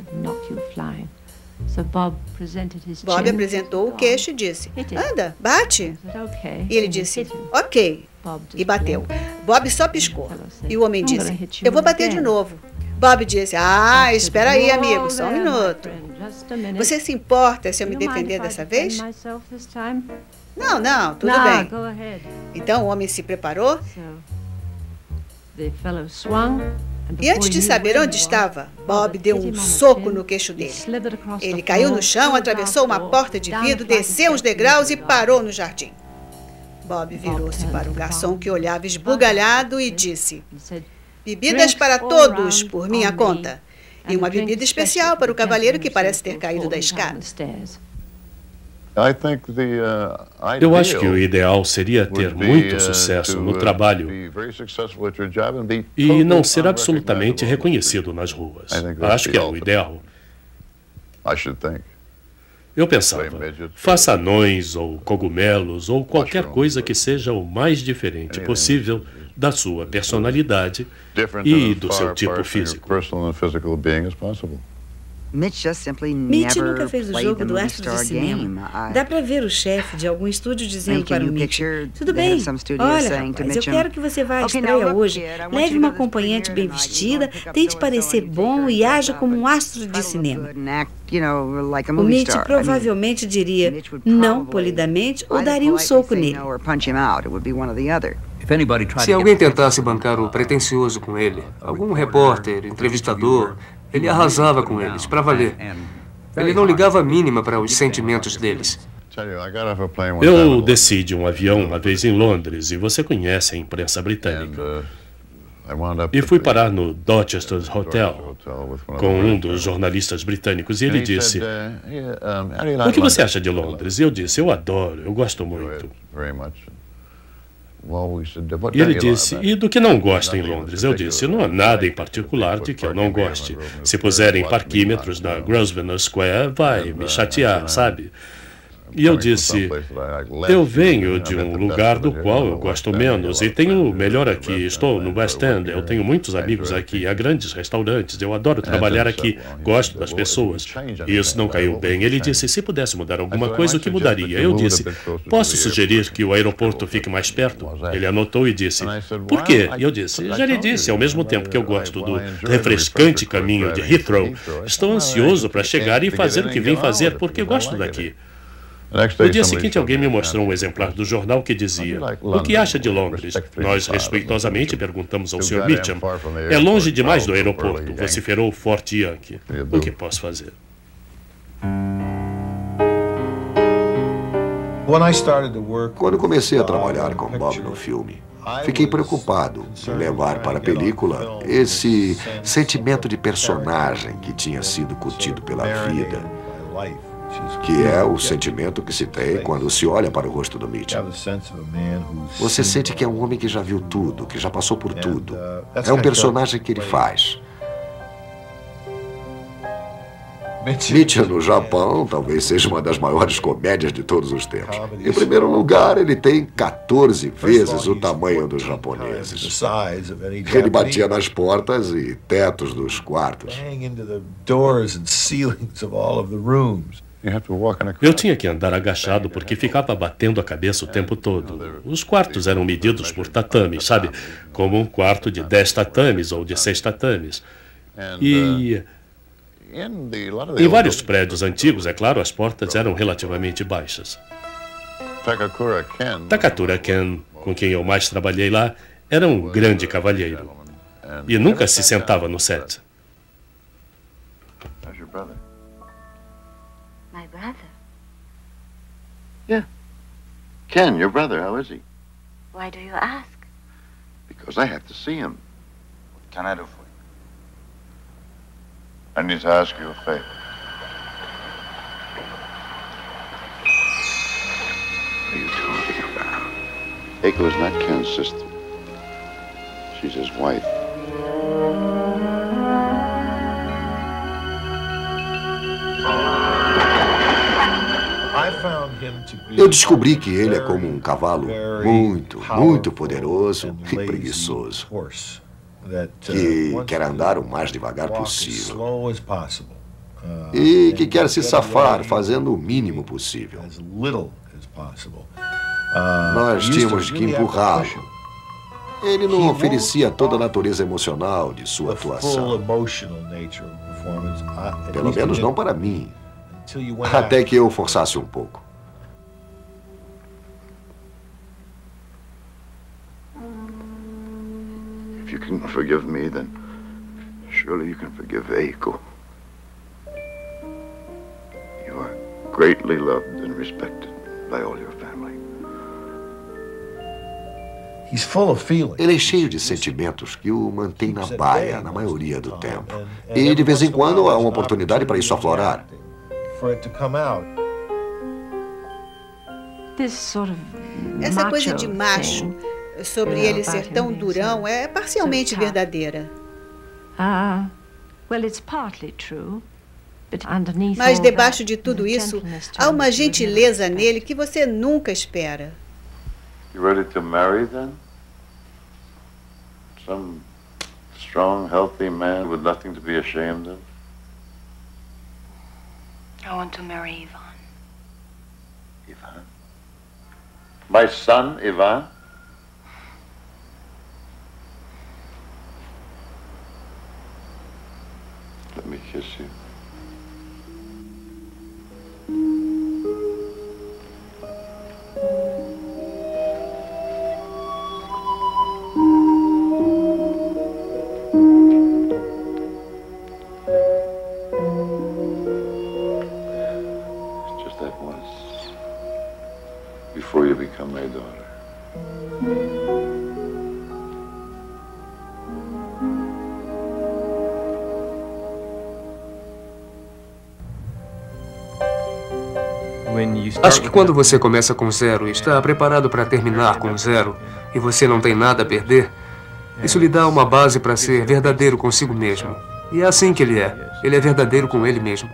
Bob apresentou o queixo e disse: "Anda, bate." E ele disse: "Ok." E bateu. Bob só piscou. E o homem disse: "Eu vou bater de novo." Bob disse: "Ah, espera aí, amigo, só um minuto. Você se importa se eu me defender dessa vez?" "Não, não, tudo bem." Então o homem se preparou. E antes de saber onde estava, Bob deu um soco no queixo dele. Ele caiu no chão, atravessou uma porta de vidro, desceu os degraus e parou no jardim. Bob virou-se para o garçom que olhava esbugalhado e disse: "Bebidas para todos, por minha conta. E uma bebida especial para o cavalheiro que parece ter caído da escada." Eu acho que o ideal seria ter muito sucesso no trabalho e não ser absolutamente reconhecido nas ruas. Acho que é o ideal. Eu pensava, faça anões ou cogumelos ou qualquer coisa que seja o mais diferente possível da sua personalidade e do seu tipo físico. Mitch nunca fez o jogo do astro de cinema. Dá pra ver o chefe de algum estúdio dizendo para o Mitch: "Tudo bem, olha, rapaz, eu quero que você vá à estreia hoje. Leve uma acompanhante bem vestida, tente parecer bom e haja como um astro de cinema." O Mitch provavelmente diria não polidamente ou daria um soco nele. Se alguém tentasse bancar o pretensioso com ele, algum repórter, entrevistador, ele arrasava com eles, para valer. Ele não ligava a mínima para os sentimentos deles. Eu desci de um avião uma vez em Londres, e você conhece a imprensa britânica. E fui parar no Dorchester Hotel com um dos jornalistas britânicos, e ele disse: "O que você acha de Londres?" E eu disse: "Eu adoro, eu gosto muito." E ele disse: "E do que não gosta em Londres?" Eu disse: "Não há nada em particular de que eu não goste. Se puserem parquímetros na Grosvenor Square, vai me chatear, sabe?" E eu disse: "Eu venho de um lugar do qual eu gosto menos e tenho melhor aqui. Estou no West End, eu tenho muitos amigos aqui, há grandes restaurantes, eu adoro trabalhar aqui, gosto das pessoas." E isso não caiu bem. Ele disse: "Se pudesse mudar alguma coisa, o que mudaria?" Eu disse: "Posso sugerir que o aeroporto fique mais perto?" Ele anotou e disse: "Por quê?" E eu disse: "Já lhe disse, ao mesmo tempo que eu gosto do refrescante caminho de Heathrow, estou ansioso para chegar e fazer o que vim fazer porque gosto daqui." No dia seguinte, alguém me mostrou um exemplar do jornal que dizia: "O que acha de Londres?" Nós respeitosamente perguntamos ao senhor Mitchum: "É longe demais do aeroporto", vociferou o forte Yankee. "O que posso fazer?" Quando comecei a trabalhar com Bob no filme, fiquei preocupado em levar para a película esse sentimento de personagem que tinha sido curtido pela vida, que é o sentimento que se tem quando se olha para o rosto do Mitch. Você sente que é um homem que já viu tudo, que já passou por tudo. É um personagem que ele faz. Mitch no Japão talvez seja uma das maiores comédias de todos os tempos. Em primeiro lugar, ele tem quatorze vezes o tamanho dos japoneses. Ele batia nas portas e tetos dos quartos. Eu tinha que andar agachado porque ficava batendo a cabeça o tempo todo. Os quartos eram medidos por tatames, sabe? Como um quarto de dez tatames ou de seis tatames. E em vários prédios antigos, é claro, as portas eram relativamente baixas. Takakura Ken, com quem eu mais trabalhei lá, era um grande cavalheiro. E nunca se sentava no set. My brother? Yeah. Ken, your brother, how is he? Why do you ask? Because I have to see him. What can I do for you? I need to ask you a favor. Keiko is not Ken's sister. She's his wife. Eu descobri que ele é como um cavalo muito, muito poderoso e preguiçoso, que quer andar o mais devagar possível e que quer se safar fazendo o mínimo possível. Nós tínhamos que empurrá-lo. Ele não oferecia toda a natureza emocional de sua atuação. Pelo menos não para mim. Até que eu forçasse um pouco. If you can forgive me, then surely you can forgive Eiko. You are greatly loved and respected by all your family. Ele é cheio de sentimentos que o mantém na baia na maioria do tempo. E de vez em quando há uma oportunidade para isso aflorar. Essa coisa de macho sobre ele ser tão durão é parcialmente verdadeira. Mas debaixo de tudo isso, há uma gentileza nele que você nunca espera. You ready to marry then? Some strong, healthy man with nothing to be ashamed of? I want to marry Ivan. Ivan? My son, Ivan? Let me kiss you. Just that once, before you become my daughter. Acho que quando você começa com zero e está preparado para terminar com zero, e você não tem nada a perder, isso lhe dá uma base para ser verdadeiro consigo mesmo. E é assim que ele é. Ele é verdadeiro com ele mesmo.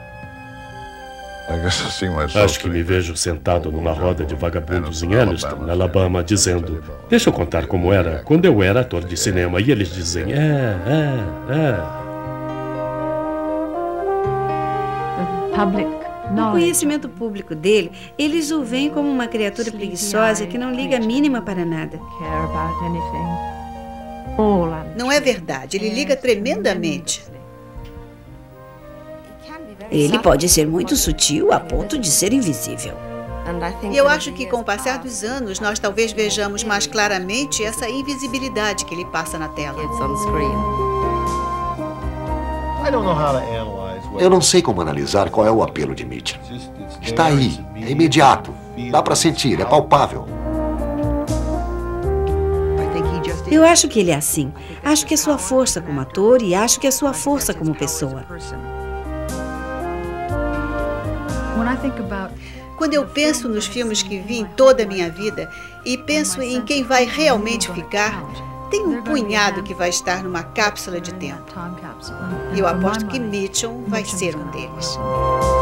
Acho que me vejo sentado numa roda de vagabundos em Anniston, Alabama, dizendo: deixa eu contar como era quando eu era ator de cinema. E eles dizem: é, é, é. No conhecimento público dele, eles o veem como uma criatura preguiçosa que não liga a mínima para nada. Não é verdade, ele liga tremendamente. Ele pode ser muito sutil a ponto de ser invisível. E eu acho que com o passar dos anos, nós talvez vejamos mais claramente essa invisibilidade que ele passa na tela. Eu não sei como analisar qual é o apelo de Mitchell. Está aí, é imediato, dá para sentir, é palpável. Eu acho que ele é assim. Acho que é sua força como ator e acho que é sua força como pessoa. Quando eu penso nos filmes que vi em toda a minha vida e penso em quem vai realmente ficar, tem um punhado que vai estar numa cápsula de tempo. E eu aposto que Mitchell vai ser um deles.